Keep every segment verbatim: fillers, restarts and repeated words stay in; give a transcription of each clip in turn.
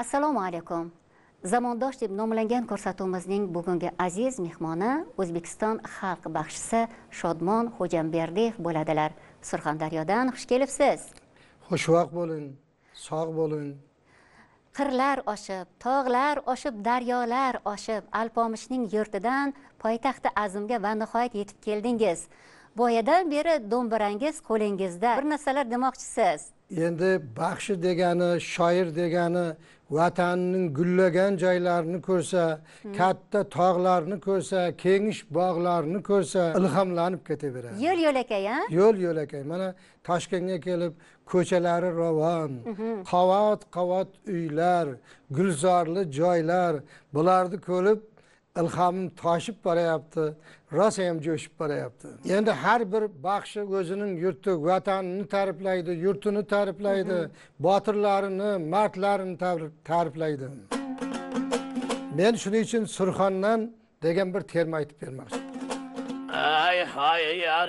Assalomu alaykum. Zamondosh deb nomlangan ko'rsatuvimizning bugungi aziz mehmoni O'zbekiston xalq baxshisi Shodmon Xo'jamberdiyev bo'ladilar. Surxondaryodan xush kelibsiz. Xushvaqt bo'ling, sog' bo'ling. Qirlar oshib, tog'lar oshib, daryolar oshib, Alpomishning yurtidan poytaxti Azimga va nihoyat yetib keldingiz. Boyadan beri do'mbirangiz qo'lingizda. Bir narsalar demoqchisiz. Endi baxshi degani, shoir degani vatanning gullagan joylarini ko'rsa, katta tog'larni ko'rsa, kengish bog'larni ko'rsa, ilhomlanib ketaveradi. Yo'l yo'lakay, ha? Yo'l yo'lakay. Mana Toshkentga kelib, ko'chalari ravon, qavat-qavat uylar, gulzorli joylar, bularni ko'rib ilhomim toshib boryapti, rosa ham jo'shib boryapti. Endi har bir baxshi o'zining yurti, vatanini ta'riflaydi, yurtini ta'riflaydi, botirlarini, mardlarini ta'riflaydi. Men shuning uchun Surxondan degan bir terma aytib bermoqchiman. Ay hay yar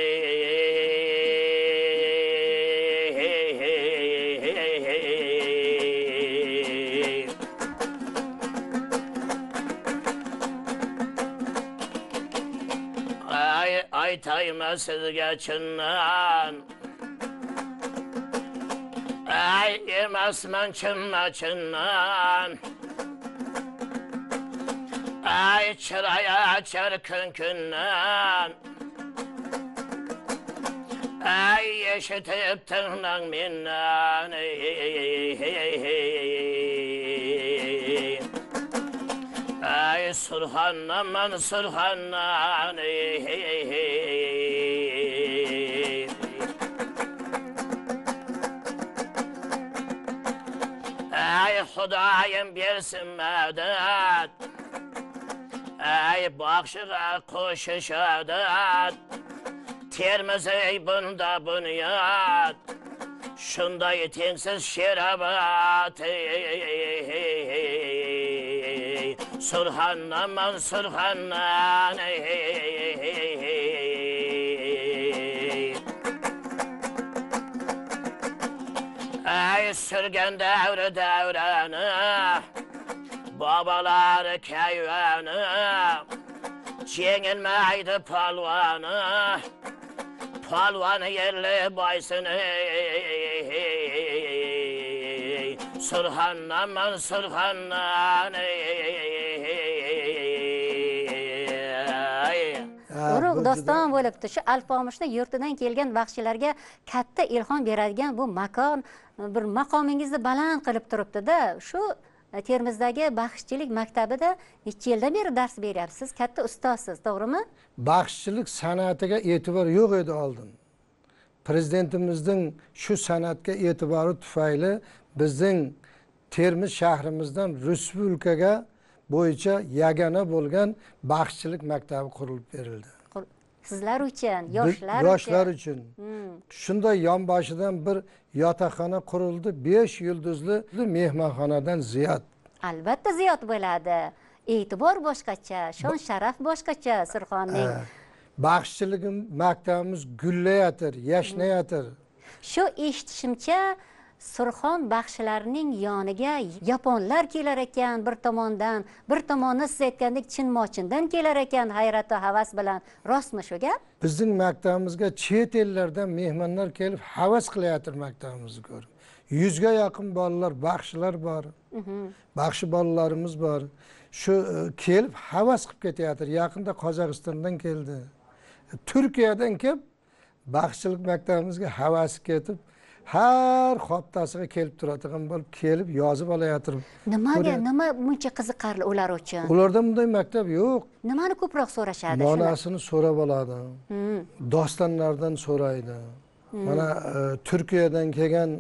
aytayma sizga chindan, ay emasman chinma chindan, ay chiraya achar kun kundan, ay eshitib tinglang mendan, ay Surxondan man Surxondan, ay Xudoyim bersin madad, ay baxshiga qo'shishadat, Termiziy bunda bunyod, shunday tengsiz she'robod, Surxondan man Surxondan, ay surgan davri davrani, bobolari kayvoni, jengilmaydi polvoni, polvoni yerli boysini, Surxondan man Surxondan. Urug' doston bo'libdi. Shu Alpomishni yurtidan kelgan baxshilarga katta ilhom beradigan bu makon bir maqomingizni baland qilib turibdi-da. Shu Termizdagi baxshichilik maktabida necha yildan beri dars beryapsiz? Katta ustozsiz, to'g'rimi? Baxshichilik san'atiga e'tibor yo'q edi oldin. Prezidentimizning shu san'atga e'tibori tufayli bizning Termiz shahrimizdan respublikaga bo'yicha yagona bo'lgan baxshichilik maktabi qurilib berildi. Sizlar uchun, yoshlar uchun. Yoshlar uchun. Shunday yonboshidan bir yotoqxona qurildi, besh yulduzli mehmonxonadan ziyod. Albatta ziyod bo'ladi. E'tibor boshqacha, shon sharaf boshqacha Surxonning. Baxshichilik maktabimiz gullayatir, yashnayatir. Shu eshitishimcha Surxon baxshilarining yoniga yaponlar kelar ekan bir tomondan, bir tomonni siz aytgandek chinmochindan kelar ekan hayrat va havas bilan. Rostmi shu gap? Bizning maktabimizga chet ellardan mehmonlar kelib havas qilayotir maktabimizni ko'rib. Yuzga yaqin bolalar, baxshilar bor. Baxshi bolalarimiz bor. Shu kelib havas qilib ketayotir. Yaqinda Qozog'istondan keldi. Turkiyadan kelib baxshichilik maktabimizga havas ketib har haftasiga kelib turadigan bo'lib, kelib yozib olayotir. Nimaga, nima buncha qiziqarli ular uchun? Ularda bunday maktab yo'q. Nimani ko'proq so'rashadi? Ma'nosini so'rab oladi. Dostonlardan so'raydi. Mana Turkiyadan kelgan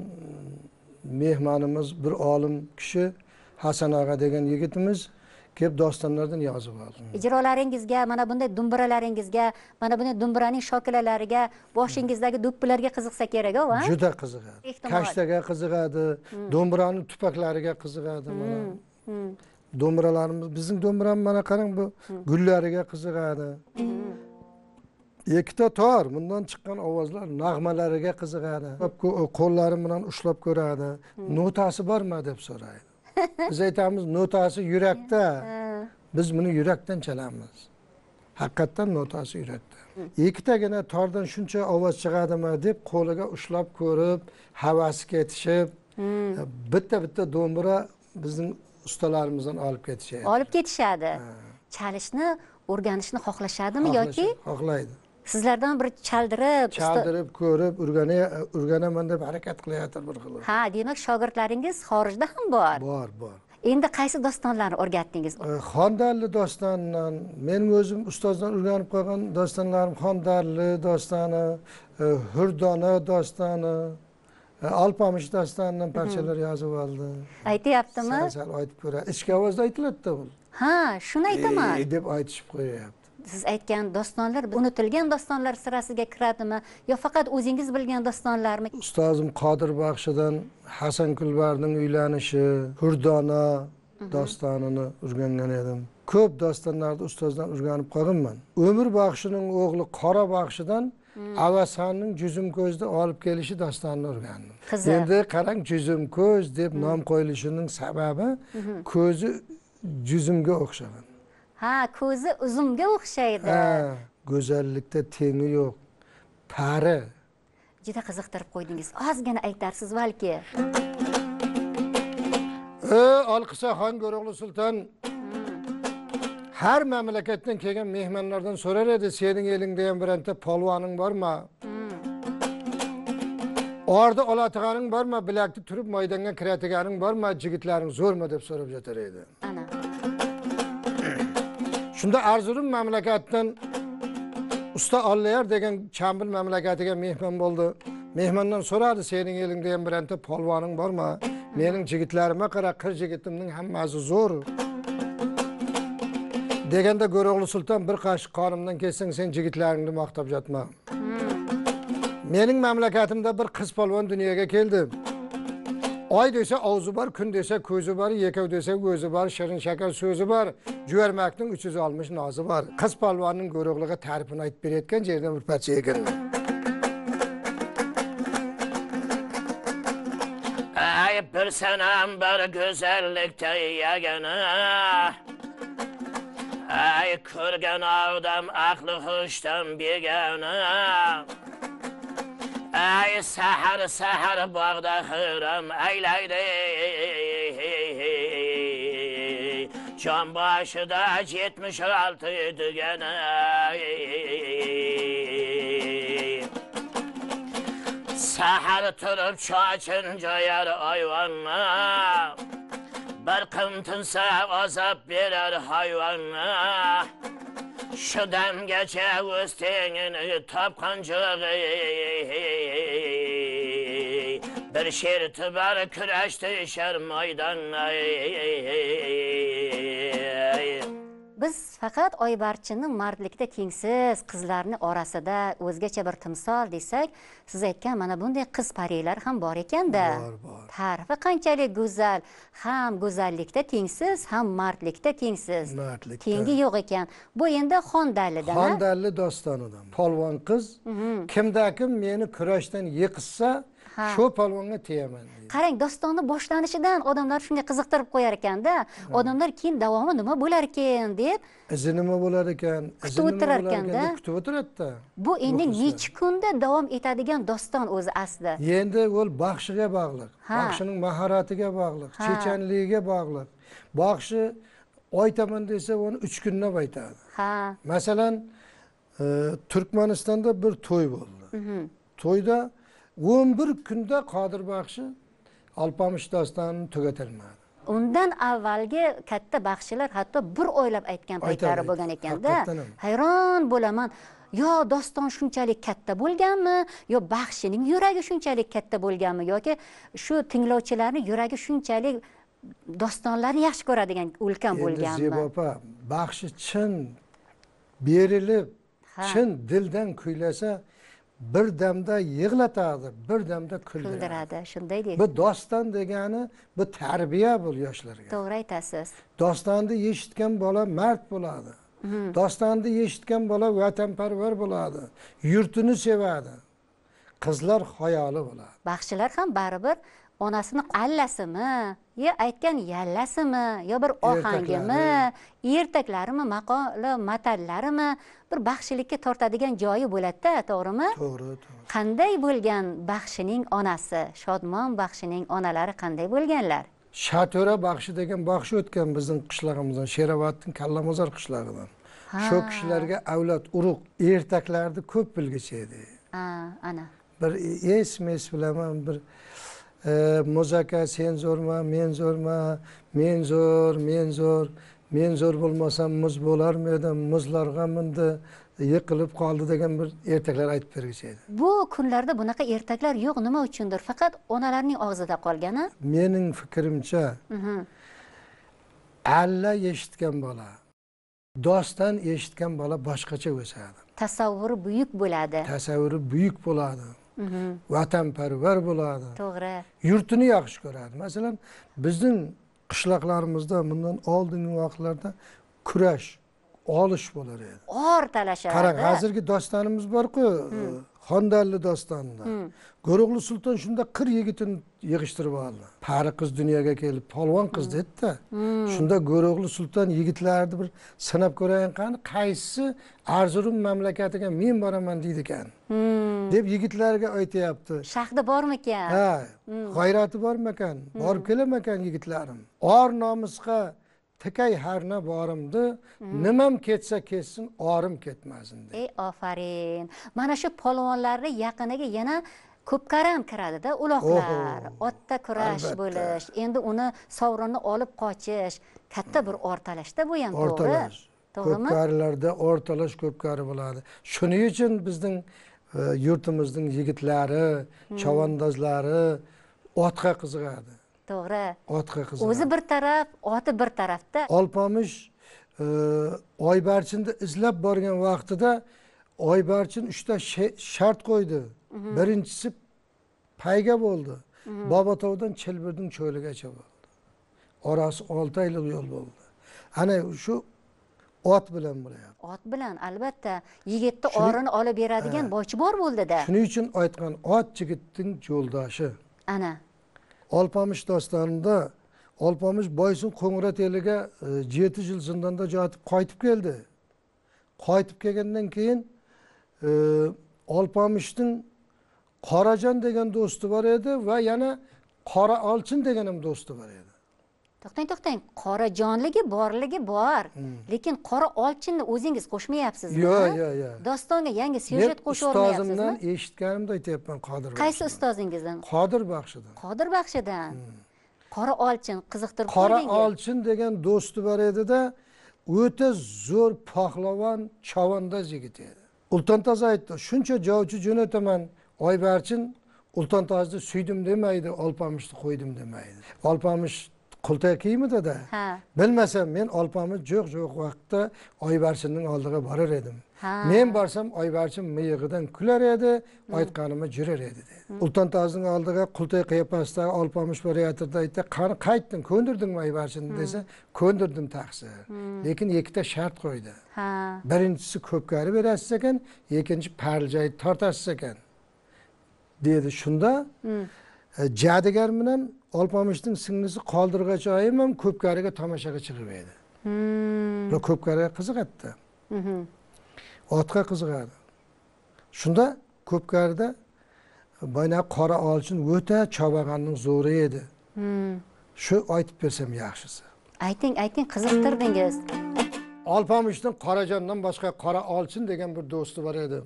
mehmonimiz bir olim kishi Hasan og'a degan yigitimiz kelib dostonlardan yozib oldi. Ijrolaringizga, mana bunday dumbiralaringizga, mana bunday dumbiraning shokilalariga, boshingizdagi do'ppilarga qiziqsa kerak-ku, ha? Juda qiziqadi. Kashtaga qiziqadi, do'mbiraning tupaklariga qiziqadi mana. Do'mbiralarimiz, bizning do'mbiramiz mana qarang bu gullariga qiziqadi. Ikkita tor, bundan chiqqan ovozlar nag'malariga qiziqadi. Qo'llari bilan ushlab ko'radi. Notasi bormi deb so'raydi. Biz aytamiz notasi yurakda. Biz buni yurakdan chalamiz. Haqiqatdan notasi yurakda. Ikkitagina tordan shuncha ovoz chiqadimi deb qo'liga ushlab ko'rib, havasi ketishib, bitta-bitta do'mbira bizning ustalarimizdan olib ketishadi. Olib ketishadi. Chalishni o'rganishni xohlashadimi yoki xohlaydi. sizlardan bir chaldirib, Chaldirib ko'rib, o'rgana o'rganaman deb harakat qilayotir bir xil. Ha, demak shogirdlaringiz xorijda ham bor. Bor, bor. Endi qaysi dostonlarni o'rgatdingiz? Xondarli dostondan, men o'zim ustozdan o'rganib qolgan dostonlarim Xondarli dostoni, Hurdona dostoni, Alpomish dostonidan parchalar yozib oldim. Aytyaptimi? Sal aytib ko'radi. Ichki ovozda aytiladi-da bu. Ha, shuni aytaman. E, deb aytishib qo'yapti. Siz aytgan dostonlar unutilgan dostonlar sirasiga kiradimi yo faqat o'zingiz bilgan dostonlarmi? Ustozim Qodir Baxshidan Hasan Kulbarning uylanishi, Hurdona dostonini o'rgangan edim. Ko'p dostonlarni ustozdan o'rganib qolganman. Umr Baxshining o'g'li Qora Baxshidan Avasanning Juzum ko'zda olib kelishi dostonini o'rgandim. Endi qarang, Juzum ko'z deb nom qo'yilishining sababi ko'zi juzumga o'xshagan. Ha, ko'zi uzumga o'xshaydi. Ha, go'zallikda tengi yo'q. Pari. Juda qiziqtirib qo'ydingiz. Ozgina aytarsiz balki. E, Olqisaxon Go'ro'g'li sulton har mamlakatdan kelgan mehmonlardan so'rar edi, sening elingda ham biranta polvoning bormi? Orada olatiganing bormi? Bilakda turib maydonga kiradiganing bormi? Jigitlaring zo'rmi deb so'rab yotar edi. Ana. Shunda Arzurum mamlakatdan usta Ollayar degan Chambil mamlakatiga mehmon bo'ldi. Mehmondan so'radi, sening elingda ham biranta polvoning bormi? Mening jigitlarimga qara, qir jigitimning hammasi zo'r. Deganda Go'ro'g'li sulton bir qoshiq qonimdan kelsang, sen jigitlaringni maqtab yotma. Mening mamlakatimda bir qiz polvon dunyoga keldi. Oy desa og'zi bor, kun desa ko'zi bor, yekov desa o'zi bor, shirin shakar so'zi bor, juvarmakning uch yuz oltmish nozi bor. Qiz polvonning Go'ro'g'liga ta'rifini aytib berayotgan yerdan bir parcha ekanman. Ay bir sanam bir go'zallikda yagana. Ay ko'rgan odam aqli hushdan begona. Ay sahar sahar bog'da xiram aylaydi. Jon boshida yetmish olti degana. Sahar turib chochin joyar ayvonna. Bir qimtinsa azab berar hayvonna. Shu damgacha o'z tengini topgan jo'g'i. Bir sherti bor kurashdi shar maydonda. Biz faqat Oybarchini mardlikda tengsiz qizlarni orasida o'zgacha bir timsol desak, siz aytgan mana bunday qiz parilar ham bor ekanda. Bor, bor. Tarifi qanchalik go'zal, ham go'zallikda tengsiz, ham mardlikda tengsiz. Mardlikda. Tengi yo'q ekan. Bu endi Xondallidan. Xondalli dostonidan. Polvon qiz kimda kim meni kurashdan yiqitsa, shu polvonga teyaman deydi. Qarang, dostonni boshlanishidan odamlar shunga qiziqtirib qo'yar ekanda, odamlar keyin davomi nima bo'lar ekan deb izi nima bo'lar ekan, kutib o'tirar ekanda. Kutib o'tiradi-da. Bu endi necha kunda davom etadigan doston o'zi asli. Endi u baxshiga bog'liq, baxshining mahoratiga bog'liq, chechanligiga bog'liq. Baxshi aytaman desa, uni uch kunlab aytadi. Ha. Masalan, e, Turkmanistonda bir to'y bo'ldi. To'yda o'n bir kunda Qodir Baxshi Alpomish dostonini tugatilmadi. Undan avvalgi katta baxshilar hatto bir oylab aytgan paytlari bo'lgan ekanda. Hayron bo'laman. Yo doston shunchalik katta bo'lganmi, yo baxshining yuragi shunchalik katta bo'lganmi yoki shu tinglovchilarning yuragi shunchalik dostonlarni yaxshi ko'radigan ulkan bo'lganmi? Endi Zebopa, baxshi chin berilib, chin dildan kuylasa bir damda yig'latadi, bir damda kuldiradi. Shunday deydi. Bu doston degani bu tarbiya bu yoshlarga. To'g'ri aytasiz. Dostonni eshitgan bola mard bo'ladi. Dostonni eshitgan bola vatanparvar bo'ladi. Yurtini sevadi. qizlar xayoli bo'ladi. Baxshilar ham baribir onasini allasimi, yo aytgan yallasimi, yo bir ohangimi, ertaklarimi, maqoli matallarimi bir baxshilikka tortadigan joyi bo'ladi-da, to'g'rimi? To'g'ri, to'g'ri. Qanday bo'lgan baxshining onasi, Shodmon baxshining onalari qanday bo'lganlar? Shato'ra baxshi degan baxshi o'tgan bizning qishlog'imizdan, Sherovatning Kallamozor qishlog'idan. Shu kishilarga avlod, urug', ertaklarni ko'p bilgichi edi. Ha, ana. Bir esmes bilaman, bir Muzaka sen zo'rma, men zo'rma, men zo'r, men zo'r, men zo'r bo'lmasam muz bo'larmidim, muzlarga mindi, yiqilib qoldi degan bir ertaklar aytib bergichi edi. Bu kunlarda bunaqa ertaklar yo'q, nima uchundir? Faqat onalarning og'zida qolgan-a? Mening fikrimcha, alla eshitgan bola, doston eshitgan bola boshqacha o'sadi. Tasavvuri buyuk bo'ladi. Tasavvuri buyuk bo'ladi. Vatanparvar bo'ladi. To'g'ri. Yurtini yaxshi ko'radi. Masalan, bizning qishloqlarimizda bundan oldingi vaqtlarda kurash, olish bo'lar edi. Or talashardi. Qarang, hozirgi dostonimiz bor-ku, Xondalli dostonida. Go'ro'g'li sulton shunda qir yigitini yig'ishtirib oldi. Pari qiz dunyoga kelib, polvon qiz dedi-da. Shunda Go'ro'g'li sulton yigitlarni bir sinab ko'rayin qani, qaysisi Arzurum mamlakatiga men boraman deydi ekan. deb yigitlarga aytayapti. Shahdi bormikan? Ha, g'ayrati bormikan? Borib kelamakan yigitlarim. Or nomusga tikay harna borimdi, nimam ketsa ketsin, orim ketmasin dedi. Ey ofarin. Mana shu polvonlarning yaqiniga yana ko'pkaram kiradi-da, uloqlar, otda kurash bo'lish, endi uni sovrinni olib qochish, katta bir ortalashda bu ham to'g'ri. To'g'rimi? Ko'pkarilarda ortalash ko'pkari bo'ladi. Shuning uchun bizning yurtimizning yigitlari, chavandozlari otga qiziqadi. To'g'ri. Otga qiziqadi. O'zi bir taraf, oti bir tarafda. Olpomish Oybarchinni izlab borgan vaqtida Oybarchin uchta shart qo'ydi. Birinchisi payga bo'ldi. Bobotovdan Chilbirning cho'ligacha bo'ldi. Orasi olti oylik yo'l bo'ldi. Ana shu ot bilan bo'lyapti. Ot bilan albatta yigitni orini olib beradigan boychi bor bo'ldi-da. Shuning uchun aytgan ot yigitning yo'ldoshi. Ana. Olpomish dostonida Olpomish Boysun Qo'ng'rat eliga yetti yil zindonda jotib qaytib keldi. Qaytib kelgandan keyin Olpomishning Qorajon degan do'sti bor edi va yana Qora Olchin degan ham do'sti bor edi. To'xtang, to'xtang. Qorajonligi borligi bor, lekin Qora Olchinni o'zingiz qo'shmayapsizmi? Yo'q, yo'q, yo'q. Dostonga yangi syujet qo'shib olmayapsizmi? Ustozimdan eshitganimda aytayapman, Qodir. Qaysi ustozingizdan? Qodir baxshidan. Qodir baxshidan. Qora Olchin qiziqtirib qo'ydingiz. Qora Olchin degan do'sti bor edi-da, o'ta zo'r pahlavon, chavandoz yigit edi. Ultontoz aytdi, shuncha jovchi jo'nataman, Oybarchin Ultontozni suydim demaydi, Olpomishni qo'ydim demaydi. Olpomish qultay kiymidi-da. Ha. Bilmasam men Olpomish jo'q-jo'q vaqtda Oybarchinning oldiga borar edim. Men borsam Oybarchin miyig'idan kular edi, aytganimni jurar edi dedi. Ultontozning oldiga qultay qiyofasida Olpomish borayotirdi, aytdi, "Qani qaytding, ko'ndirdingmi Oybarchinni?" desa, "Ko'ndirdim taqsir. Lekin ikkita shart qo'ydi. Ha. Birinchisi ko'pkari berasiz ekan, ikkinchi pariljoy tortasiz ekan." dedi. Shunda Jadigar bilan Olpomishning singlisi Qoldirg'achoyim ham ko'pkariga tomoshaga chiqib edi. Bu ko'pkariga qiziqadi. Otga qiziqadi. Shunda ko'pkarida bayna Qora Olchin o'ta Chobag'anning zo'ri edi. Shu aytib bersam yaxshisi. Ayting, ayting, qiziqtirdingiz. Olpomishning Qorajondan boshqa Qora Olchin degan bir do'sti bor edi.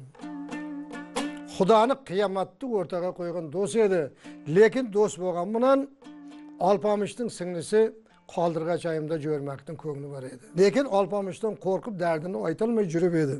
Xudoni qiyomatni o'rtaga qo'ygan do'st edi. Lekin do'st bo'lgan bilan Olpomishning singlisi Qoldirg'achoyimda jo'rmakning ko'ngli bor edi. Lekin Olpomishdan qo'rqib dardini aytolmay yurib edi.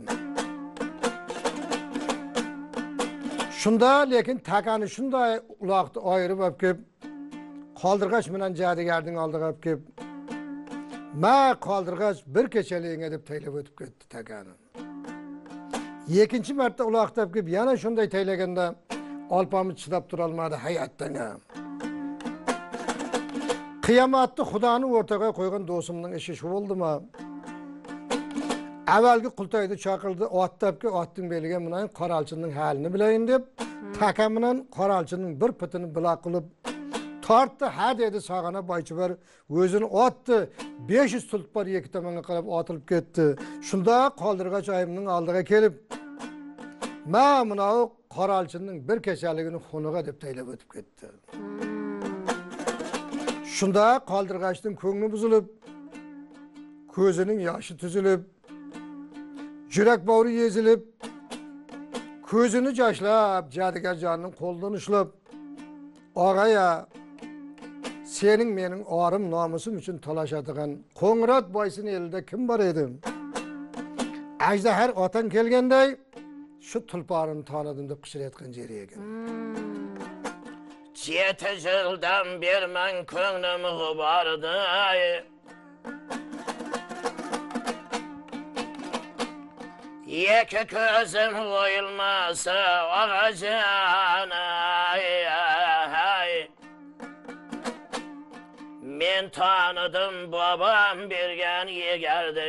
Shunda lekin takani shunday uloqni ayirib olib kelib Qoldirg'ach bilan Jadigarning oldiga olib kelib, "Ma Qoldirg'ach bir kechaligiga" deb taylab o'tib ketdi takani. Ikkinchi marta uloqtab kelib yana shunday taylaganda Olpomish chidab tura olmadi hayotdan ham. Qiyomatni Xudoni o'rtaga qo'ygan do'stimning ishi shu bo'ldimi? Avvalgi Qultoyda chaqirdi, ottabki otning beliga bilan qoralchining halini bilayin deb, taka bilan qoralchining bir pitini bila qilib tortdi, ha dedi Sag'ana Boychibar o'zini otdi. besh yuz tulpor ikki tomonga qarab otilib ketdi. Shunda qoldirg'ach oyimning oldiga kelib, "Ma mana qoralchining bir kechaligini xunuga" deb taylab o'tib ketdi. Shunda qoldirg'achning ko'ngli buzilib, ko'zining yoshi tuzilib, yurak bo'ri yezilib, ko'zini joshlab, Jadigarjonning qo'lidan ushlab, "Og'aya, sening mening orim nomusim uchun talashadigan Qo'ng'irot boysining elida kim bor edi? Ajdahar otang kelganday, shu tulporini tanidim" deb qishirayotgan jeri ekan. Yeti yıldan beri men ko'nglim g'ubordi. Yeki ko'zim o'yilmasa og'ajan, men tanıdım babam bergan yegardi.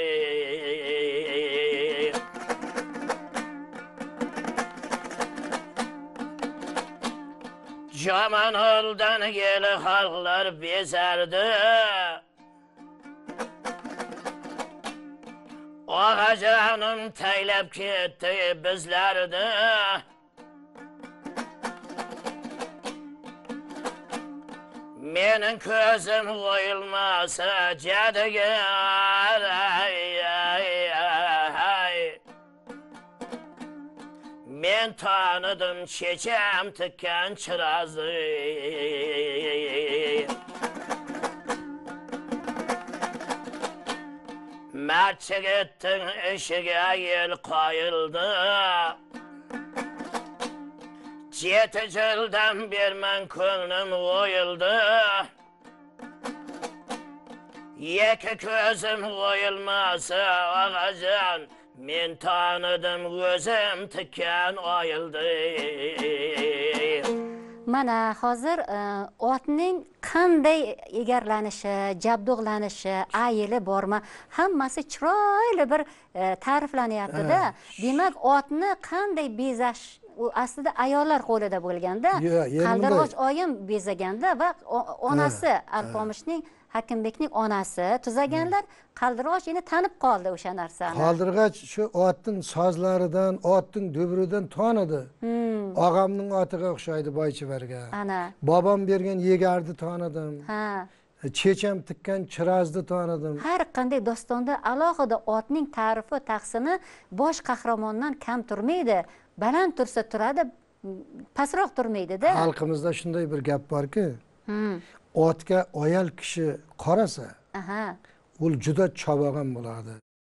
Jaman oldan yeli halklar bezerdi. Ağacanım teylep gitti bizlerdi. Menin közüm koyulmasa Jadigar, men tanıdım çeçem tıkken çırazı. Mertçe gittin eşiğe yel koyuldu. Yeti yıldan bir men ko'nglim o'yildi. Yeki ko'zim o'yilmasa og'ajan, men tanıdım o'zim tikkan oyildi. Mana hozir otning qanday egarlanishi, jabdug'lanishi, ayili bormi, hammasi chiroyli bir ta'riflanyapti-da. Demak, otni qanday bezash u aslida ayollar qo'lida bo'lganda, Qaldirg'och oyim bezaganda va onasi Alpomishning Hakimbekning onasi tuzaganlar, Qaldirg'och yana tanib qoldi o'sha narsani. Qaldirg'och shu otning sozlaridan, otning dubridan tanidi. Og'amning otiga o'xshaydi Boychibarga. Ana. Bobom bergan yegarni tanidim. Ha. Checham tikkan chirazni tanidim. Har qanday dostonda alohida otning ta'rifi, taqsimi bosh qahramondan kam turmaydi. Baland tursa turadi, pastroq turmaydi-da. Xalqimizda shunday bir gap borki, otga ayol kishi qarasa, aha, u juda cho'bag'on bo'ladi.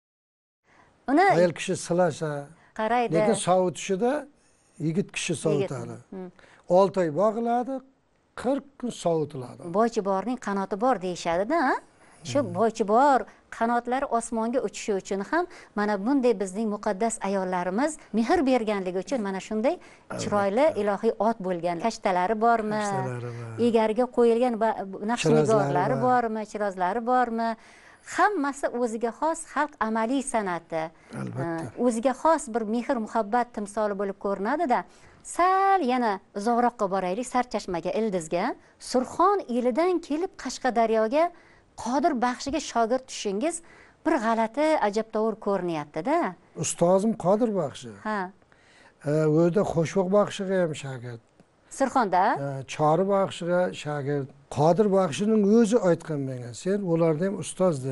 Uni Ayol kishi silasa, qaraydi. lekin sovutishida yigit kishi sovutadi. olti oy bog'iladi, qirq kun sovutiladi. Boychiborning qanoti bor deyishadi-da. Shu boychibor qanotlari osmonga uchishi uchun ham mana bunday bizning muqaddas ayollarimiz mehr berganligi uchun mana shunday chiroyli ilohiy ot bo'lgan. Kashtalari bormi? Egariga qo'yilgan naqshnigarlari bormi? Chirozlari bormi? Hammasi o'ziga xos xalq amaliy san'ati. O'ziga xos bir mehr muhabbat timsoli bo'lib ko'rinadi-da. Sal yana uzoqroqqa boraylik, Sarchashmaga, Ildizga. Surxon elidan kelib Qashqadaryoga Qodir Baxshiga shogird tushingiz bir g'alati, ajabtovur ko'rinyapti-da. Ustozim Qodir Baxshi. Ha. U yerda Xo'shvoq Baxshiga ham shogird. Surxonda? Chori Baxshiga shogird. Qodir Baxshining o'zi aytgan menga, sen ularda ham ustozda.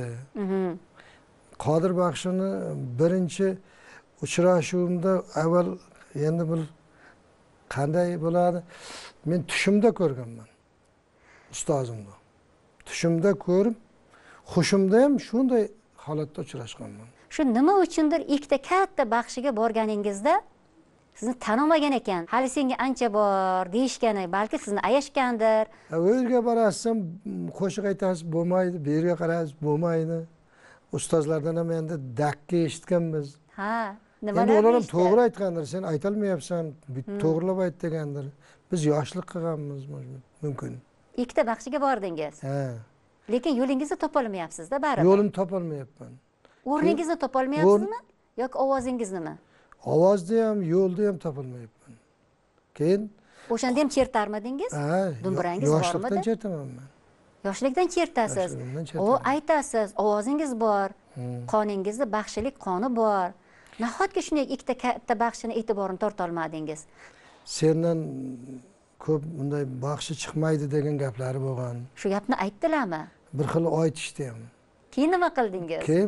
Qodir Baxshini birinchi uchrashuvimda avval endi bir qanday bo'ladi? Men tushimda ko'rganman ustozimni. Tushimda ko'rib, xushimda ham shunday holatda uchrashganman. Shu nima uchundir ikkita katta baxshiga borganingizda sizni tanamagan ekan. Hali senga ancha bor deyishgani, balki sizni ayashgandir. U yerga borasam, qo'shiq aytasiz bo'lmaydi, bu yerga qarasiz bo'lmaydi. Ustozlardan ham endi dakka eshitganmiz. Ha, nimalar deydi? Endi ular ham to'g'ri aytgandir, sen aytolmayapsan, to'g'rilab aytgandir. Biz yoshlik qilganmiz mumkin. Ikkita baxshiga bordingiz. Ha. Lekin yo'lingizni topolmayapsiz-da baribir. Yo'limni topolmayapman. O'rningizni topolmayapsizmi yoki ovozingiznimi? Ovozda ham, yo'lda ham topolmayapman. Keyin O'shanda ham chertarmidingiz? ha, Dumburangiz yoshlikdan bormidi? chertaman men. Yoshlikdan chertasiz. Yoshligimdan O, chertaman. aytasiz, ovozingiz bor, qoningizda baxshilik qoni bor. Nahotki shunday ikkita katta baxshini e'tiborini torta olmadingiz? Sendan ko'p bunday baxshi chiqmaydi degan gaplari bo'lgan. Shu gapni aytdilarmi? Bir xil aytishdi ham. Keyin nima qildingiz? Keyin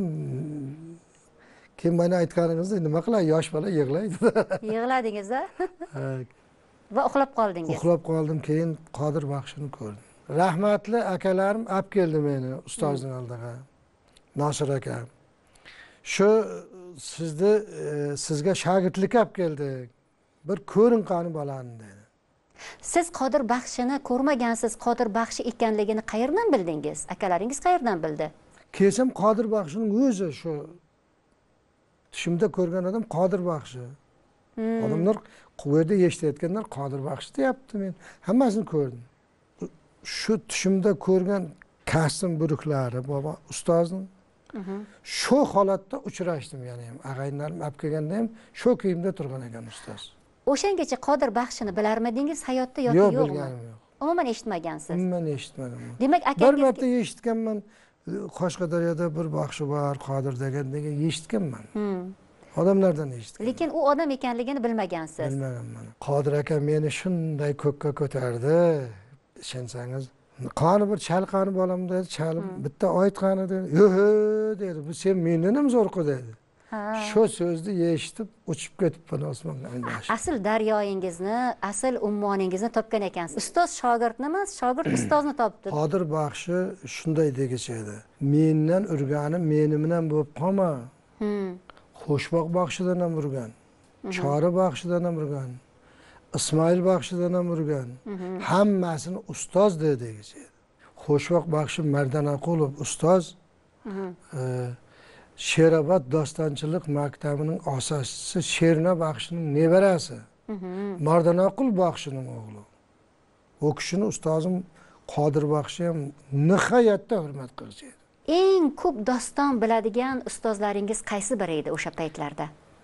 keyin mana aytganingizda nima qilay, yosh bola yig'laydi. Yig'ladingiz-a? Ha, Va uxlab qoldingiz. uxlab qoldim, keyin Qodir baxshini ko'rdim. Rahmatli akalarim olib keldi meni ustozning oldiga. Nosir aka. Shu sizni e, sizga shogirdlikka olib keldik. Bir ko'ring qani bolani dedi. Siz Qodir baxshini ko'rmagansiz, Qodir baxshi ekanligini qayerdan bildingiz? Akalaringiz qayerdan bildi? Kelsam Qodir baxshining o'zi shu tushimda ko'rgan odam Qodir baxshi. Odamlar quyerda eshitayotganlar Qodir baxshi deyapti, men hammasini ko'rdim. Shu tushimda ko'rgan kastim buruklari bobo ustozning shu holatda uchrashdim, ya'ni ham ag'ayinlarim olib kelganda ham shu kiyimda turgan ekan ustoz. O'shangacha Qodir baxshini bilarmidingiz hayotda yoki Yo'q, yo'qmi? bilganim yo'q. Umuman eshitmagansiz. Umuman eshitmaganman. Demak, Bir akangiz marta eshitganman, Qashqadaryoda bir baxshi bor, Qodir degan degan eshitganman. Odamlardan eshitdim. lekin u odam ekanligini bilmagansiz. Bilmaganman. Qodir aka meni shunday ko'kka ko'tardi, ishonsangiz. Qani bir chalqani bolam dedi, chalib bitta aytqani dedi. "Yo'q" dedi. "Bu sen mendan ham zo'rqi" dedi. Ha. Shu so'zni eshitib uchib ketibman osmonga. Asl daryoyingizni, asl ummoningizni topgan ekansiz. Ustoz shogirdni emas, shogird ustozni topdi. Qodir baxshi shunday degichi edi. Mendan urgani meni bilan bo'lib qolma. Hmm. Xo'shboq baxshidan ham urgan. Chori baxshidan ham urgan. Ismoil baxshidan ham urgan. Hammasini ustoz degichi edi. Xo'shboq baxshi Mardanaqulov ustoz e, Sherobod dostonchilik maktabining asoschisi Sherna baxshining nevarasi. Mardanaqul baxshining o'g'li. O kishini ustozim Qodir baxshi ham nihoyatda hurmat qilgan edi. Eng ko'p doston biladigan ustozlaringiz qaysi biri edi o'sha paytlarda?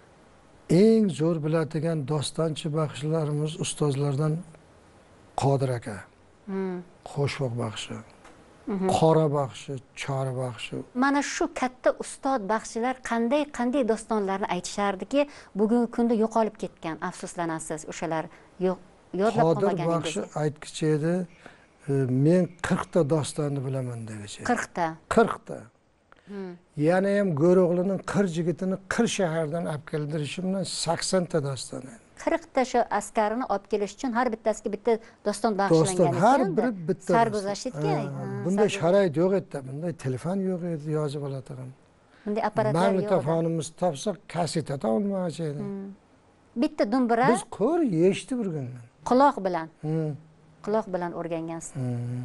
Eng zo'r biladigan dostonchi baxshilarimiz ustozlardan Qodir aka, Xo'shboq baxshi, Qora baxshi, Chori baxshi. Mana shu katta ustod baxshilar qanday qanday dostonlarni aytishardiki, bugungi kunda yo'qolib ketgan, afsuslanasiz o'shalar yo'q, yodlab Qodir qolmaganingiz. baxshi aytkichi edi, e, men qirq ta dostonni bilaman degichi. qirq ta. qirq ta. Yana ham Go'ro'g'lining qirq yigitini qirq shahardan olib keldirishim bilan sakson ta doston edi. qirq ta shu askarini olib kelish uchun har bittasiga bitta doston Doston bag'ishlangan har ekan-da. biri bitta. Sarguzashtga. Bunday sharoit yo'q edi, bunday telefon yo'q edi, yozib oladigan. Bunday apparatlar yo'q. Magnitofonimiz topsak, kaseta topolmoqchi edi. Bitta dumbura Biz ko'r eshitib urganman. quloq bilan, Hmm. quloq bilan o'rgangansiz.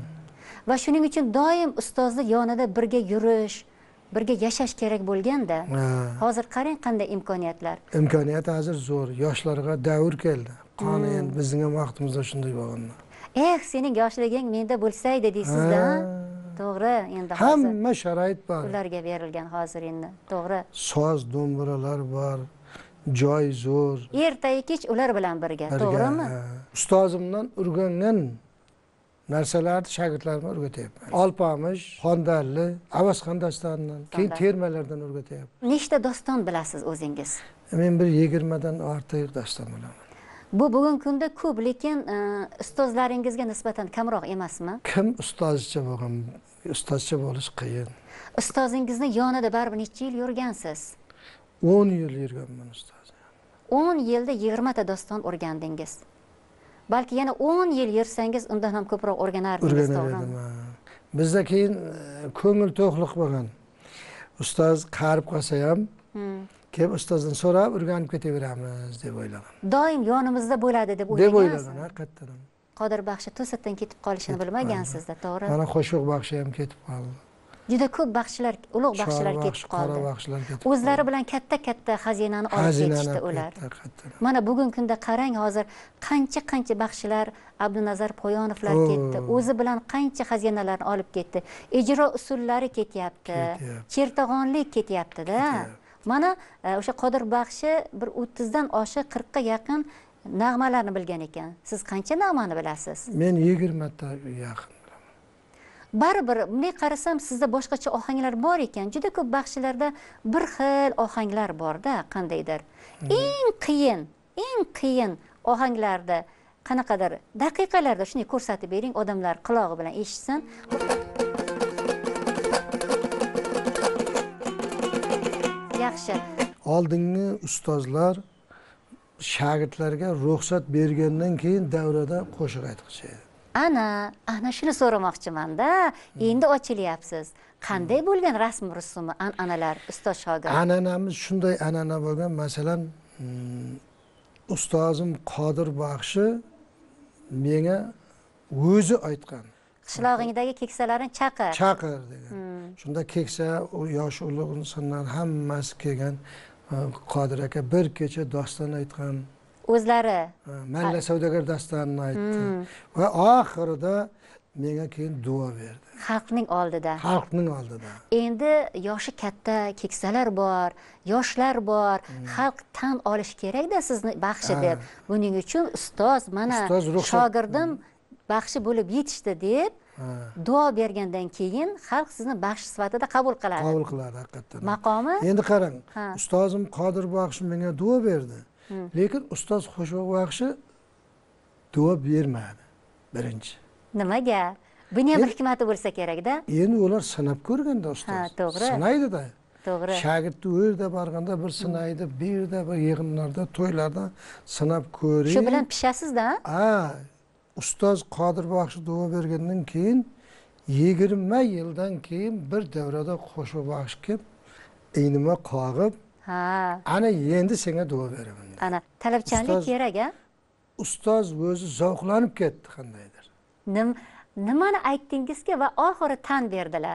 Va shuning uchun doim ustozni yonida birga yurish, birga yashash kerak bo'lganda, Ha. hozir qarang qanday imkoniyatlar. Imkoniyat hozir zo'r, yoshlarga davr keldi. Qani endi bizning ham vaqtimizda shunday bo'lganda. Eh, sening yoshliging menda bo'lsaydi deysizda. Ha. To'g'ri, endi hozir Hamma sharoit bor. ularga berilgan hozir endi. To'g'ri. Soz, do'mbiralar bor. Joy zo'r. Ertayu kech ular bilan birga, Birga, to'g'rimi? ha. Ustozimdan o'rgangan narsalarni shogirdlarimga o'rgatyapman. Olpamish, Xondalli, Avasxon dostonidan, keyin termalardan o'rgatyapman. Nechta doston bilasiz o'zingiz? Men bir yigirmadan ortiq doston bilaman. Bu bugungi kunda ko'p, lekin e, ustozlaringizga nisbatan kamroq emasmi? Kim ustozcha bo'lgan, ustozcha bo'lish qiyin. Ustozingizni yonida baribir necha yil yurgansiz? o'n yil yurganman ustoz. o'n yilda yigirma ta doston o'rgandingiz. Balki yana o'n yil yursangiz undan ham ko'proq o'rganardingiz, O'rganar to'g'rimi? edim. Bizda keyin e, ko'ngil to'qliq bo'lgan. Ustoz qarib qolsa ham, kelib ustozdan so'rab o'rganib ketaveramiz deb o'ylagan. Doim yonimizda bo'ladi deb Deb o'ylagansiz. o'ylagan, haqiqatan. Qodir baxshi to'satdan ketib qolishini bilmagansizda, to'g'ri? Mana Qo'shoq baxshi ham ketib qoldi. juda ko'p baxshilar, ulug' baxshilar Chor ketib baxshi, qora qoldi. baxshilar ketib O'zlari bilan katta-katta xazinani olib Xazinani ketishdi olib ular. ketdi, haqiqatdan. Mana bugungi kunda qarang, hozir qancha-qancha baxshilar Abdunazar Poyonovlar Oo. ketdi. O'zi bilan qancha xazinalarni olib ketdi. Ijro usullari ketyapti. Ketyapti. Chertag'onlik ketyapti-da. Mana e, o'sha Qodir baxshi bir o'ttiz dan oshiq qirqqa yaqin nag'malarni bilgan ekan. Siz qancha nag'mani bilasiz? Men yigirma ta yaqin. Baribir bunday qarasam sizda boshqacha ohanglar bor ekan. Juda ko'p baxshilarda bir xil ohanglar bor-da, qandaydir. Eng qiyin, eng qiyin ohanglarda qanaqadir daqiqalarda shuni ko'rsatib bering, odamlar qulog'i bilan eshitsin. Yaxshi. Oldingi ustozlar shogirdlarga ruxsat bergandan keyin davrada qo'shiq aytishadi. Ana, ana shuni so'ramoqchiman-da. Endi ochilyapsiz. Qanday bo'lgan rasm rusumi, an'analar, ustoz shogird? An'anamiz shunday an'ana bo'lgan, masalan, ustozim Qodir baxshi menga o'zi aytgan. Qishlog'ingdagi keksalarini chaqir. Chaqir degan. Shunda keksa, u yosh ulug' insonlar hammasi kelgan. Qodir aka bir kecha doston aytgan. O'zlari Malla savdogar dostonini aytdi. Va oxirida menga keyin duo berdi. xalqning oldida. Xalqning oldida. Endi yoshi katta keksalar bor, yoshlar bor. Xalq tan olish kerak-da sizni baxshi deb. Buning uchun ustoz mana Ustoz ruxsat- shogirdim baxshi bo'lib yetishdi deb duo bergandan keyin xalq sizni baxshi sifatida qabul qiladi. Qabul qiladi haqiqatdan. Maqomi Endi qarang, Ha. ustozim Qodir baxshi menga duo berdi. Lekin ustoz Xo'shoq baxshi duo bermadi. Birinchi. nimaga? Buning ham bir hikmati bo'lsa kerak-da. Endi ular sinab ko'rganda ustoz. Ha, to'g'ri. Sinaydi-da. To'g'ri. Shogirdni u yerda borganda bir sinaydi, bu yerda bir yig'inlarda, to'ylarda sinab ko'ring. Shu bilan pishasiz-da. Ha, ustoz Qodir baxshi duo bergandan keyin yigirma yildan keyin bir davrada Xo'shoq baxshi kelib, eynima qog'ib, Ha, ana endi senga duo beraman. dedi. ana talabchanlik Ustoz- kerak-a? Ustoz o'zi zavqlanib ketdi qandaydir. Nim nimani aytdingizki va oxiri tan berdilar.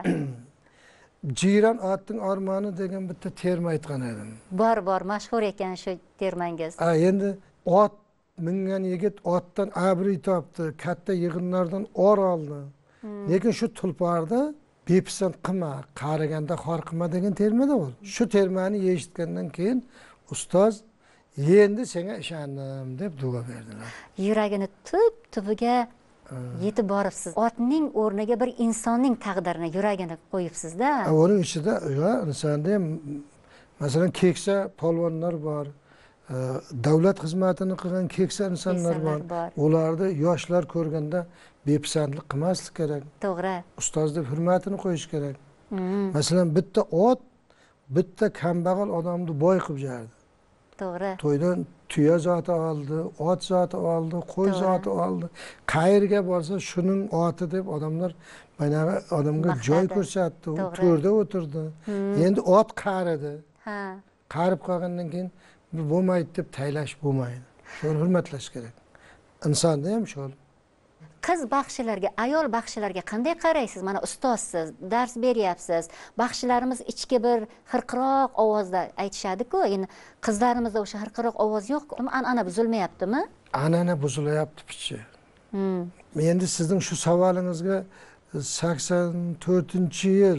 Jiyron otning armoni degan bitta terma aytgan edim. Bor, bor, mashhur ekan shu termangiz. Ha, endi ot mingan yigit otdan abri topdi, katta yig'inlardan or oldi. Lekin shu tulparda bepisand qilma, qariganda xor qilma degan termada bor. Shu termani eshitgandan keyin ustoz endi senga ishondim deb duo berdilar. Yuragini tub tubiga yetib boribsiz. Otning o'rniga bir insonning taqdirini, yuragini qo'yibsiz-da. Ha, Uning ichida ya insonda ham masalan keksa polvonlar bor. e, Davlat xizmatini qilgan keksa insonlar bor. Insonlar bor. Ularni yoshlar ko'rganda bepisandlik qilmaslik kerak. To'g'ri. Ustoz deb hurmatini qo'yish kerak. Masalan bitta ot bitta kambag'al odamni boy qilib jardi. To'g'ri. To'ydan tuya zoti oldi, ot zoti oldi, qo'y To'g'ri. zoti oldi. Qayerga borsa shuning oti deb odamlar mana odamga Maqtadi. joy ko'rsatdi, u To'g'ri. to'rda o'tirdi. Endi ot qaridi. Ha. Qarib qolgandan keyin bu bo'lmaydi deb taylash bo'lmaydi. Shuni hurmatlash kerak. Insonda ham shu. Qiz baxshilarga, ayol baxshilarga qanday qaraysiz? Mana ustozsiz, dars beryapsiz. Baxshilarimiz ichki bir xirqiroq ovozda aytishadi-ku. Endi qizlarimizda o'sha xirqiroq ovoz yo'q-ku. An'ana buzilmayaptimi? An'ana buzilyapti pichi. Hmm. Endi sizning shu savolingizga sakson to'rtinchi yil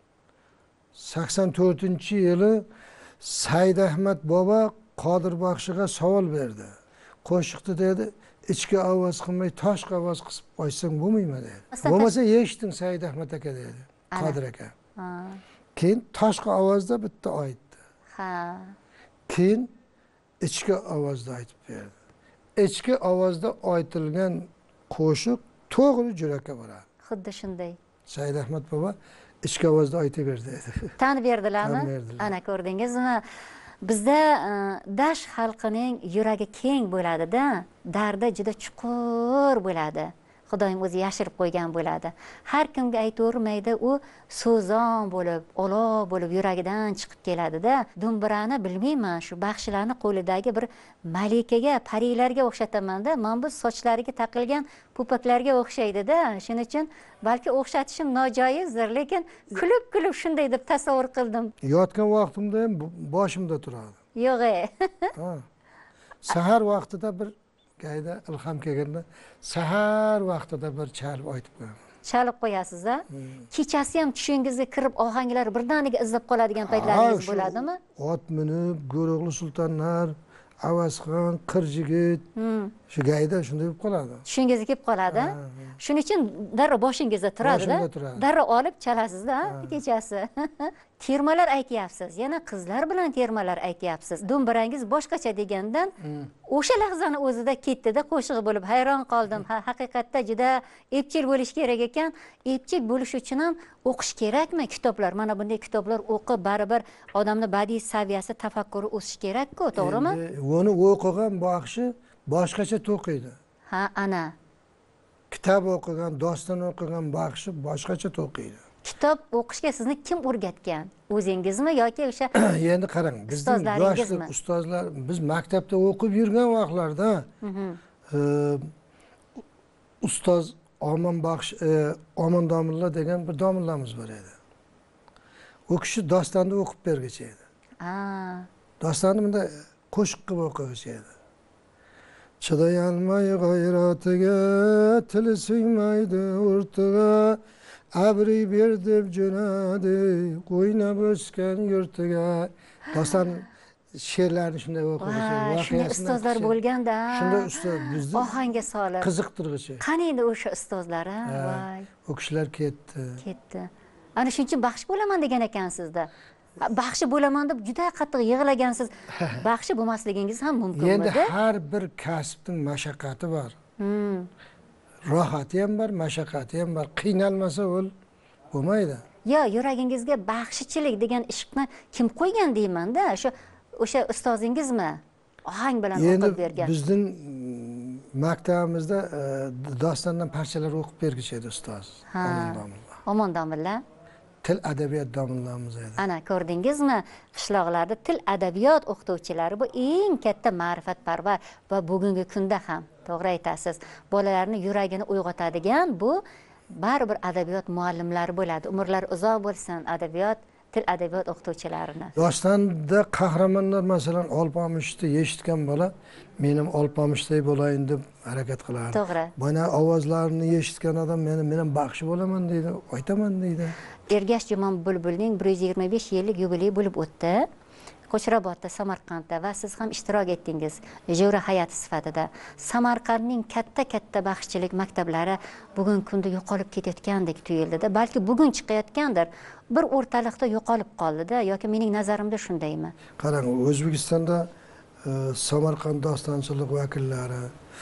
sakson to'rtinchi yili Said Ahmad bobo Qodir baxshiga savol berdi. Qo'shiqni dedi, ichki ovoz qilmay toshqa ovoz qilib qo'ysang bo'lmaymi dedi. Aslida Bo'lmasa eshiting Said Ahmad aka dedi. Ana. Qodir aka. Ha. Keyin toshqa ovozda bitta aytdi. Ha. Keyin ichki ovozda aytib berdi. Ichki ovozda aytilgan qo'shiq to'g'ri yurakka boradi. Xuddi shunday. Said Ahmad bobo ichki ovozda aytaverdi dedi. Tan berdilarmi? Tan berdilar. Ana ko'rdingizmi? Bizda e, Dash xalqining yuragi keng bo'ladi-da, dardi juda chuqur bo'ladi. Xudoyim o'zi yashirib qo'ygan bo'ladi. Har kimga aytavermaydi, u so'zon bo'lib, olov bo'lib yuragidan chiqib keladi-da. Do'mbirani bilmayman, shu baxshilarning qo'lidagi bir malikaga, parilarga o'xshataman-da. Mana bu sochlariga taqilgan po'paklarga o'xshaydi-da. Shuning uchun balki o'xshatishim nojoizdir, lekin kulib-kulib shunday deb tasavvur qildim. Yotgan vaqtimda ham boshimda turadi. Yo'q-e. Ha. Sahar vaqtida bir qayda ilhom kelganda sahar vaqtida bir chalib aytib qo'yaman. Chalib qo'yasiz-a? Kechasi ham tushingizga kirib ohanglar birdaniga izlab qoladigan paytlaringiz bo'ladimi? Ot minib, Go'ro'g'li sultonlar, Avazxon, Qirjigit, shu gayda shunday bo'lib qoladi. Tushingizga kelib qoladi. Shuning uchun darrov boshingizda turadi-da. Darrov olib chalasiz-da kechasi. Termalar aytyapsiz, yana qizlar bilan termalar aytyapsiz. Do'mbirangiz boshqacha degandan o'sha lahzani o'zida ketdi-da qo'shig'i bo'lib hayron qoldim. Ha, haqiqatda juda epchil bo'lish kerak ekan. Epchil bo'lish uchun ham o'qish kerakmi kitoblar? Mana bunday kitoblar o'qib baribir odamning badiiy saviyasi, tafakkuri o'sishi kerak-ku, to'g'rimi? Uni o'qigan baxshi boshqacha to'qiydi. Ha, ana. Kitob o'qigan, doston o'qigan baxshi boshqacha to'qiydi. Kitob o'qishga sizni kim o'rgatgan? O'zingizmi yoki o'sha endi qarang, bizning yoshlik ustozlar, biz maktabda o'qib yurgan vaqtlarda ustoz Omonbaxsh Omon domilla degan bir domillamiz bor edi. U kishi dostonni o'qib bergichi edi. Ha. Dostonni bunda qo'shiq qilib o'qigichi edi. Chidayolmay g'ayratiga, tili suymaydi urtiga, abri ber deb jo'nadi, qo'ynab o'sgan yurtiga. Doston she'rlarni shunday o'qigichi. Shunday ustozlar bo'lganda. Shunday ustoz bizni ohangga solib qiziqtirgichi. Qani endi o'sha ustozlar, ha? Voy. U kishilar ketdi. Ketdi. Ana shuning uchun baxshi bo'laman degan ekansizda. Baxshi bo'laman deb juda qattiq yig'lagansiz. Baxshi bo'lmasligingiz ham mumkinmi? Endi har bir kasbning mashaqqati bor. Rohati ham bor, mashaqqati ham bor. Qiynalmasa ul bo'lmaydi. Yo, yuragingizga baxshichilik degan ishqni kim qo'ygan deyman-da, o'sha o'sha ustozingizmi? Ohang bilan o'qib bergan. Endi bizning maktabimizda dostondan parchalar o'qib bergichi edi ustoz. Omon domilla. Omon domilla. Til adabiyot domillamiz edi. Ana ko'rdingizmi? Qishloqlarda til adabiyot o'qituvchilari bu eng katta ma'rifatparvar va bugungi kunda ham to'g'ri aytasiz. Bolalarning yuragini uyg'otadigan bu baribir adabiyot muallimlari bo'ladi. Umrlari uzoq bo'lsin adabiyot, til adabiyot o'qituvchilarini. Dostonda qahramonlar masalan Olpomushni eshitgan bola, menim Olpomushday bo'layin deb harakat qiladi. To'g'ri. Mana ovozlarini eshitgan odam meni men baxshi bo'laman deydi, aytaman deydi. Ergash Jumon Bulbulning bir yuz yigirma besh yillik yubiley bo'lib o'tdi. Qo'shrabotda, Samarqandda va siz ham ishtirok etdingiz juri hay'ati sifatida. Samarqandning katta-katta baxshichilik maktablari bugun kunda yo'qolib ketayotgandek tuyuldi-da, balki bugun chiqayotgandir. Bir o'rtalikda yo'qolib qoldi-da yoki mening nazarimda shundaymi? Qarang, O'zbekistonda Samarqand dostonchilik vakillari,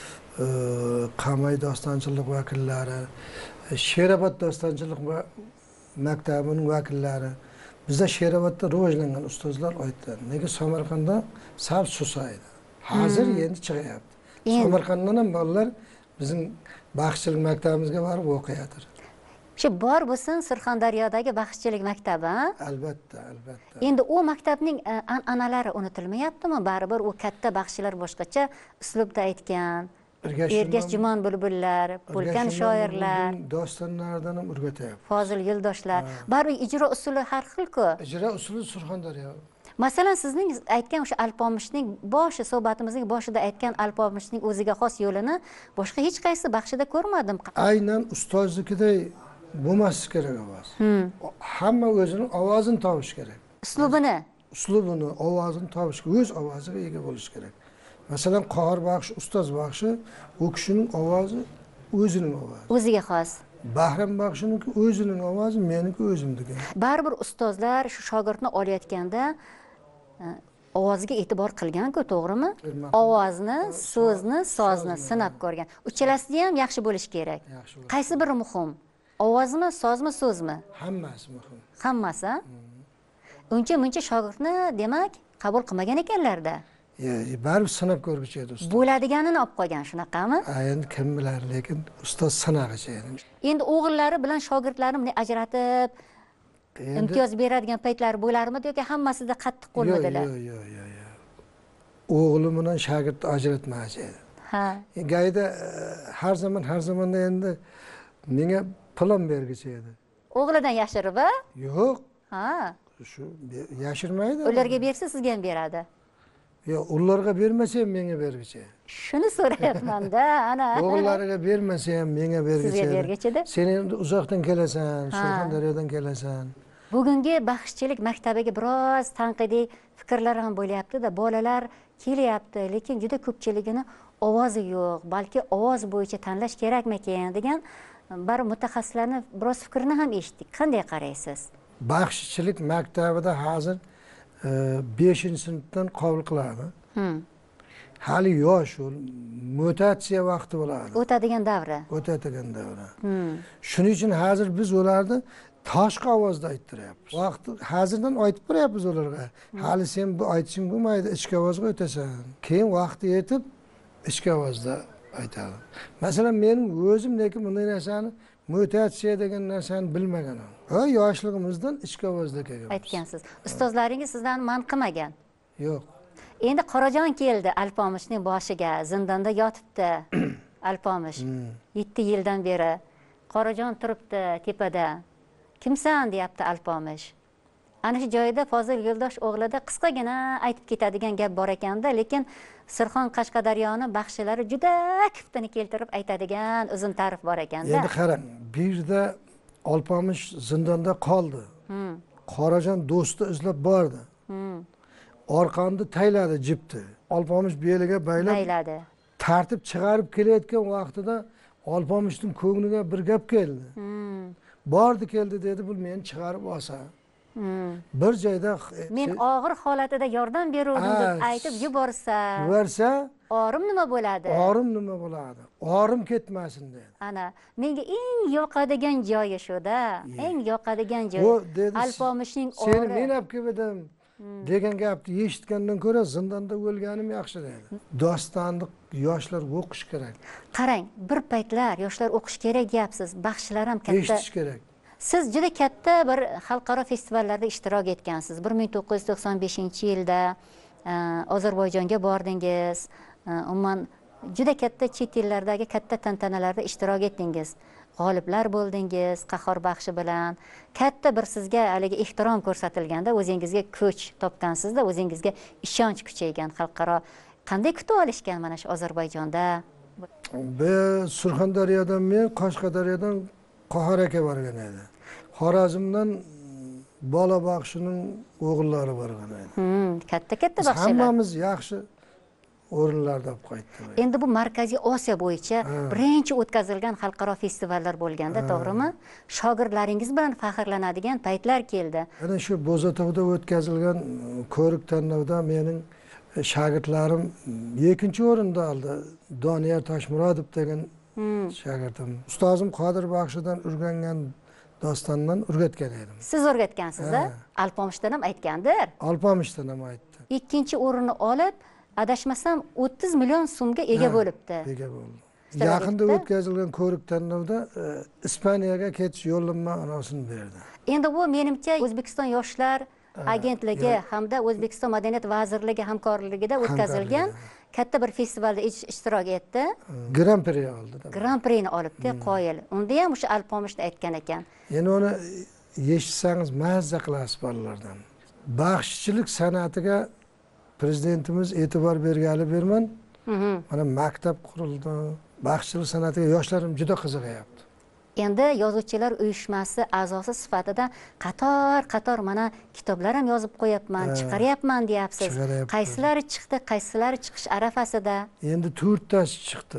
Qamay dostonchilik vakillari, Sherobod dostonchilik maktabining vakillari, bizda Sherobodda rivojlangan ustozlar aytdi. Nega Samarqandda sal susaydi. Hozir endi chiqyapti. Samarqanddan ham bolalar bizning baxshichilik maktabimizga borib o'qiyapti. Shu bor bo'lsin Surxondaryodagi baxshichilik maktabi, ha? Albatta, albatta. Endi u maktabning an'analari unutilmayaptimi? Baribir u katta baxshilar boshqacha uslubda aytgan. Ergash Jumon Bulbullar, Bulkan shoirlar, dostonlardan ham o'rgatyapti. Fozil Yo'ldoshlar. Baribir ijro usuli har xil-ku. Ijro usuli Surxondaryo. Masalan, sizning aytgan o'sha Alpomishning boshi, suhbatimizning boshida aytgan Alpomishning o'ziga xos yo'lini boshqa hech qaysi baxshida ko'rmadim. Aynan ustoznikiday bo'lmasi kerak ovoz. Hamma o'zining ovozini topish kerak. Uslubini, uslubini, ovozini topish, o'z ovoziga ega bo'lish kerak. Masalan, Qahar Baxsh, ustoz Baxshi, u kishining ovozi o'zining ovozi. O'ziga xos. Bahram Baxshiniki o'zining ovozi, meniki o'zimniki. Baribir ustozlar shu shogirdni olayotganda ovoziga e'tibor qilgan-ku, to'g'rimi? Ovozni, so'zni, sozni sinab ko'rgan. Uchalasida ham yaxshi bo'lish kerak. Qaysi biri muhim? Ovozmi, sozmi, so'zmi? Hammasi muhim. Hammasi. Uncha-muncha shogirdni, demak, qabul qilmagan ekanlarda. baribir sinab ko'rguchi edi ustoz. Bo'ladiganini olib qo'ygan shunaqami? Ha, endi kim bilar, lekin ustoz sinag'ichi edi. Endi o'g'illari bilan shogirdlarim ajratib imtiyoz beradigan paytlari bo'larmidi yoki hammasida qattiq qo'lmadilar? Yo'q, yo'q, yo'q, yo'q. O'g'lim bilan shogirdni ajratmas edi. Ha. Gayda har zaman har zamonda endi menga plan bergichi edi. O'g'lidan yashirib, a? Yo'q. Ha. Shu yashirmaydi. Ularga bersa sizga ham beradi. Yo'q, ularga bermasa ham menga bergichi. Shuni so'rayapman-da, ana. O'g'illariga bermasa ham menga bergichi. Sizga bergichi-da? Sen endi uzoqdan kelasan, Surxondaryodan kelasan. Bugungi baxshichilik maktabiga biroz tanqidiy fikrlar ham bo'lyapti-da. Bolalar kelyapti, lekin juda ko'pchiligini ovozi yo'q, balki ovoz bo'yicha tanlash kerakmikan degan bir mutaxassislarning biroz fikrini ham eshitdik. Qanday qaraysiz? Baxshichilik maktabida hozir beshinchi sinfdan qabul qiladi. Hali yosh, u mutatsiya vaqti bo'ladi. O'tadigan davri. O'tadigan davri. Shuning uchun hozir biz ularni tashqi ovozda ayttiryapmiz. Vaqti hozirdan aytib beryapmiz ularga. Hali sen bu aytishing bo'lmaydi, ichki ovozga o'tasan. Keyin vaqti yetib ichki ovozda aytadi. Masalan, mening o'zim lekin bunday narsani mutatsiya degan narsani bilmaganman. Ha, yoshligimizdan ichki ovozda kelgan. Aytgansiz. Ustozlaringiz sizdan man qilmagan? Yo'q. Endi Qorajon keldi Alpomishning boshiga, zindonda yotibdi. Alpomish yetti yildan beri. Qorajon turibdi tepada. Kimsan deyapti Alpomish. Ana shu joyda Fozil Yo'ldosh o'g'lida qisqagina aytib ketadigan gap bor ekanda, lekin Sirxon Qashqadaryoni baxshilari juda kiftini keltirib aytadigan uzun ta'rif bor ekanda. Endi qarang, bu yerda Alpomish zindonda qoldi. Qorajon do'sti izlab bordi. Orqonni tayladi, jipti. Alpomish beliga baylab Bayladi. Tartib chiqarib kelayotgan vaqtida Alpomishning ko'ngliga bir gap keldi. Bordi keldi dedi, bu meni chiqarib olsa. Bir joyda men og'ir holatida yordam beruvdim deb aytib yuborsa, yuborsa, orim nima bo'ladi? Orim nima bo'ladi? Orim ketmasin dedi. Ana, menga eng yoqadigan joyi shu-da. Eng yoqadigan joyi Alpomishning ori. Seni men olib keldim degan gapni eshitgandan ko'ra zindonda o'lganim yaxshi dedi. Dostonni yoshlar o'qish kerak. Qarang, bir paytlar yoshlar o'qish kerak deyapsiz. Baxshilar ham katta. Eshitish kerak. Siz juda katta bir xalqaro festivallarda ishtirok etgansiz. bir ming to'qqiz yuz to'qson beshinchi yilda Ozarbayjonga bordingiz. Umuman juda katta chet ellardagi katta tantanalarda ishtirok etdingiz. G'oliblar bo'ldingiz Qahhor baxshi bilan. Katta bir sizga haligi ehtirom ko'rsatilganda o'zingizga kuch topgansizda, o'zingizga ishonch kuchaygan xalqaro. Qanday kutib olishgan mana shu Ozarbayjonda? Biz Surxondaryodan, men Qashqadaryodan Qahhor aka borgan edi. Xorazmdan bola baxshining o'g'illari borgan edi. Hmm, katta-katta baxshilar. Hammamiz yaxshi o'rinlarda olib qaytdik. Endi bu Markaziy Osiyo bo'yicha birinchi o'tkazilgan xalqaro festivallar bo'lganda, to'g'rimi? Shogirdlaringiz bilan faxrlanadigan paytlar keldi. Ana shu Bo'zatovda o'tkazilgan ko'rik tanlovda mening shogirdlarim ikkinchi o'rinda oldi. Doniyor Toshmurodov degan shogirdim. Ustozim Qodir baxshidan o'rgangan dostondan o'rgatgan edim. Siz o'rgatgansiz-a? Alpomishdan ham aytgandir. Alpomishdan ham aytdi. Ikkinchi o'rinni olib, adashmasam o'ttiz million so'mga ega bo'libdi. Ega bo'ldi. Yaqinda o'tkazilgan ko'rik tanlovda Ispaniyaga ketish yo'llanma anonsini berdi. Endi bu menimcha O'zbekiston yoshlar agentligi hamda O'zbekiston Madaniyat vazirligi hamkorligida o'tkazilgan katta bir festivalda ishtirok etdi. Grand Prix oldi. Grand Prixni olibdi, qoyil. Unda ham o'sha Alpomishni aytgan ekan. Endi uni eshitsangiz mazza qilasiz bolalardan. Baxshichilik san'atiga prezidentimiz e'tibor bergali berman. Mana maktab qurildi. Baxshichilik san'atiga yoshlarim juda qiziqyapti. Endi yozuvchilar uyushmasi a'zosi sifatida qator-qator mana kitoblar ham yozib qo'yapman, chiqaryapman deyapsiz. Qaysilari chiqdi, qaysilari chiqish arafasida? Endi to'rttasi chiqdi.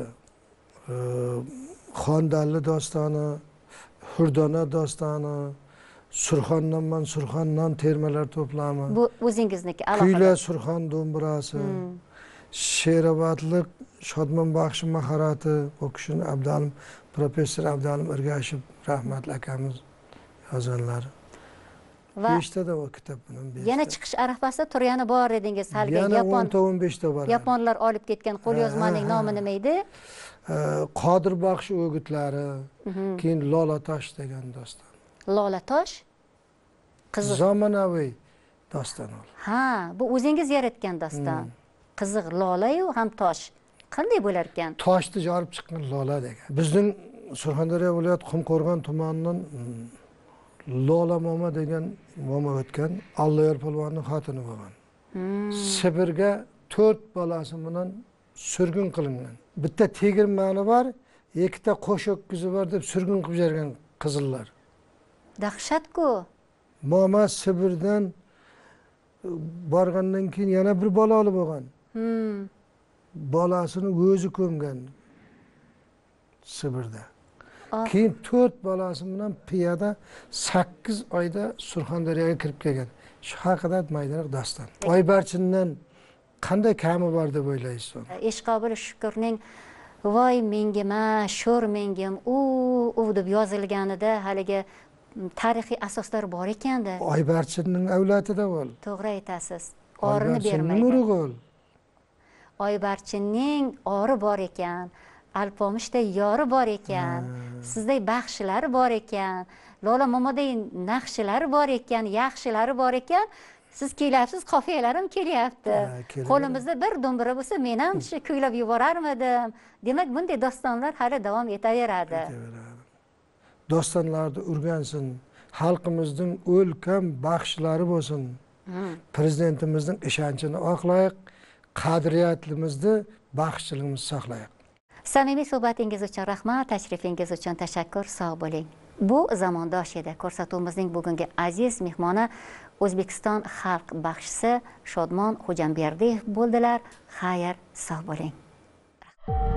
Xondalli dostoni, Hurdona dostoni, Surxondan Surxondan termalar to'plami. Bu o'zingizniki alohida. Kuylar Surxon do'mbirasi. She'robodlik Shodmon baxshi maharati, bu kishini Abdalim professor Abdalim Ergashev rahmatli akamiz yozganlari. Va beshtada bor kitob bilan beshta. yana chiqish arafasida turgani bor edingiz haligi Yana yapon o'nta o'n beshta bor. yaponlar olib ketgan qo'lyozmaning Ha, ha, nomi ha. nima edi? Qodir baxsh o'gitlari, keyin Lola tosh degan doston. Lola tosh. Qiziq. Zamonaviy doston ol. Ha, bu o'zingiz yaratgan doston. Qiziq, lola-yu ham tosh. Qanday bo'lar ekan? Toshni jorib chiqqan Lola degan. Bizning Surxondaryo viloyati Qumqo'rg'on tumanidan Lola momo degan momo o'tgan, Alloyor polvonning xotini bo'lgan. Sibirga to'rt bolasi bilan surgun qilingan. Bitta tegirmani bor, ikkita qo'sh ho'kizi bor deb surgun qilib bergan qizillar. Dahshat-ku. Momo Sibirdan borgandan keyin yana bir bola olib bo'lgan. Hmm. Bolasini o'zi ko'mgan Sibirda. Keyin to'rt bolasi bilan piyoda sakkiz oyda Surxondaryoga kirib kelgan. Shu haqida maydaroq doston. Oybarchindan qanday kami bor deb o'ylaysiz? Ishqobil Shukurning voy mengima, sho'r mengim, u u deb yozilganida haligi tarixiy asoslar bor ekanda. Oybarchinning avlodida bo'l. To'g'ri aytasiz. Orini bermaydi. Nurg'ul. Oybarchinning ori bor ekan, Alpomishday yori bor ekan, sizday baxshilari bor ekan, Lola momoday naqshilari bor ekan, yaxshilari bor ekan. Siz kelyapsiz, qofiyalarim kelyapti. Qo'limizda bir do'mbira bo'lsa, men ham shu kuylab yuborarmidim. Demak, bunday dostonlar hali davom etaveradi. Dostonlarni o'rgansin, xalqimizning o'lkam baxshlari bo'lsin. Prezidentimizning ishonchini oqlaylik, qadriyatimizni, baxshiligimizni saqlaylik. Samimiy suhbatingiz uchun rahmat, tashrifingiz uchun tashakkur, sog' bo'ling. Bu zamondosh edi. Ko'rsatuvimizning bugungi aziz mehmoni O'zbekiston xalq baxshisi Shodmon Xo'jamberdiyev bo'ldilar. Xayr, sog' bo'ling.